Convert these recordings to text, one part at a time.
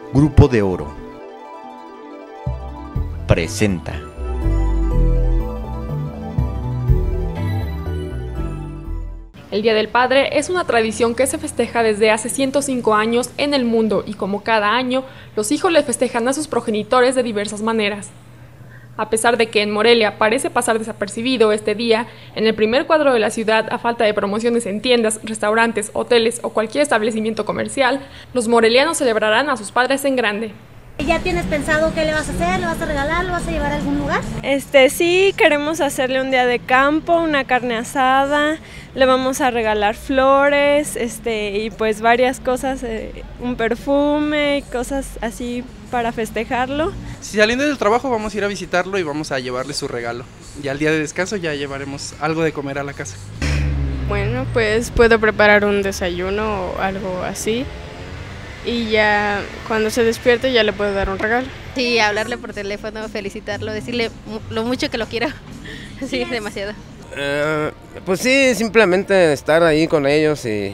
Grupo de Oro presenta. El Día del Padre es una tradición que se festeja desde hace 105 años en el mundo y como cada año, los hijos le festejan a sus progenitores de diversas maneras. A pesar de que en Morelia parece pasar desapercibido este día, en el primer cuadro de la ciudad, a falta de promociones en tiendas, restaurantes, hoteles o cualquier establecimiento comercial, los morelianos celebrarán a sus padres en grande. ¿Ya tienes pensado qué le vas a hacer? ¿Le vas a regalar? ¿Lo vas a llevar a algún lugar? Sí, queremos hacerle un día de campo, una carne asada, le vamos a regalar flores, y pues varias cosas, un perfume, cosas así para festejarlo. Si saliendo del trabajo vamos a ir a visitarlo y vamos a llevarle su regalo. Ya al día de descanso ya llevaremos algo de comer a la casa. Bueno, pues puedo preparar un desayuno o algo así. Y ya cuando se despierte ya le puedo dar un regalo. Sí, hablarle por teléfono, felicitarlo, decirle lo mucho que lo quiero. Sí, es demasiado. Pues sí, simplemente estar ahí con ellos y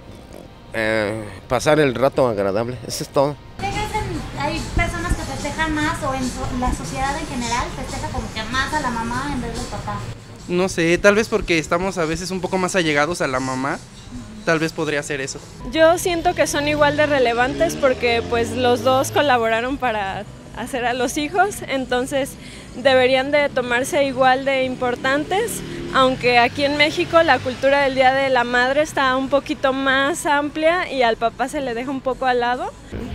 pasar el rato agradable, eso es todo. Hay personas que festejan más o en la sociedad en general festeja como que más a la mamá en vez del papá. No sé, tal vez porque estamos a veces un poco más allegados a la mamá. Tal vez podría ser eso. Yo siento que son igual de relevantes porque pues los dos colaboraron para hacer a los hijos, entonces deberían de tomarse igual de importantes, aunque aquí en México la cultura del Día de la Madre está un poquito más amplia y al papá se le deja un poco al lado.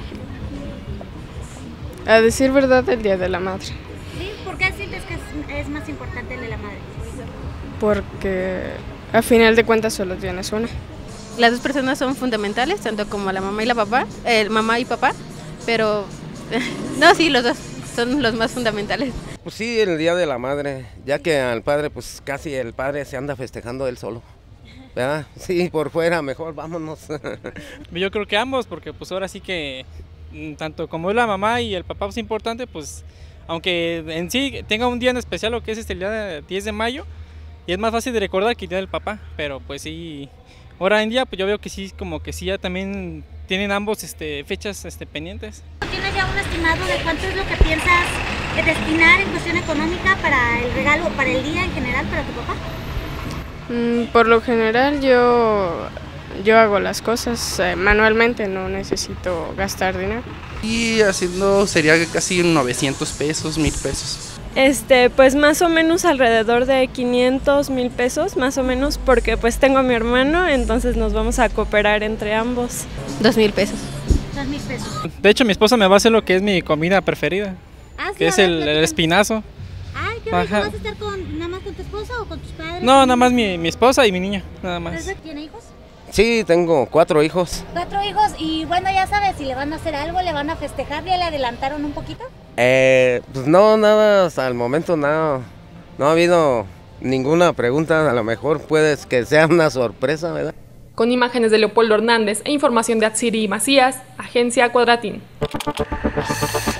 A decir verdad, el Día de la Madre. ¿Sí? ¿Por qué sientes que es más importante el de la madre? Porque a final de cuentas solo tienes una. Las dos personas son fundamentales, tanto como la mamá y la papá, mamá y papá, pero no, sí, los dos son los más fundamentales. Pues sí, el Día de la Madre, ya que al padre, pues casi el padre se anda festejando él solo, ¿verdad? Sí, por fuera, mejor vámonos. Yo creo que ambos, porque pues ahora sí que tanto como es la mamá y el papá es importante, pues aunque en sí tenga un día en especial, lo que es el día 10 de mayo, y es más fácil de recordar que el día del papá, pero pues sí. Ahora en día pues yo veo que sí, como que sí ya también tienen ambos fechas pendientes. ¿Tienes ya un estimado de cuánto es lo que piensas destinar en cuestión económica para el regalo, para el día en general, para tu papá? Por lo general yo hago las cosas manualmente, no necesito gastar dinero. Y haciendo sería casi 900 pesos, 1000 pesos. Pues más o menos alrededor de 500, 1000 pesos, más o menos, porque pues tengo a mi hermano, entonces nos vamos a cooperar entre ambos. 2000 pesos. 2000 pesos. De hecho, mi esposa me va a hacer lo que es mi comida preferida, que es el espinazo. Ay, qué rico. ¿Vas a estar nada más con tu esposa o con tus padres? No, nada más mi esposa y mi niña, nada más. ¿Tiene hijos? Sí, tengo 4 hijos. 4 hijos y bueno, ya sabes, si le van a hacer algo, le van a festejar, ¿ya le adelantaron un poquito? Pues no, nada, hasta el momento nada, no ha habido ninguna pregunta, a lo mejor puede que sea una sorpresa, ¿verdad? Con imágenes de Leopoldo Hernández e información de Atsiri Macías, Agencia Cuadratín.